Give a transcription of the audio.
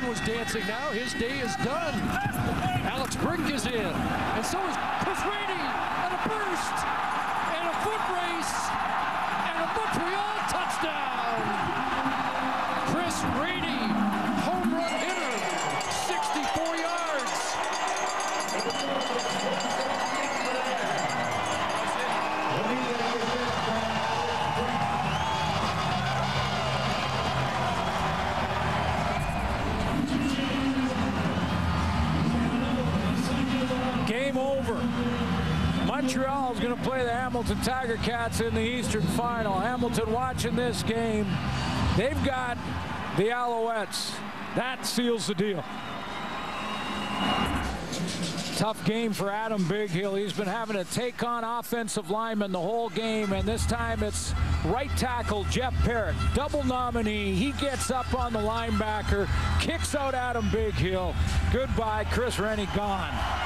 John was dancing now. His day is done. Alex Brink is in. And so is Chris Rainey. And a burst. And a foot race. And a Montreal touchdown. Chris Rainey, home run hitter, 64 yards. Game over. Montreal is going to play the Hamilton Tiger Cats in the Eastern Final. Hamilton watching this game. They've got the Alouettes. That seals the deal. Tough game for Adam Bighill. He's been having to take on offensive linemen the whole game, and this time it's right tackle Jeff Parrott, double nominee. He gets up on the linebacker, kicks out Adam Bighill. Goodbye, Chris Rainey gone.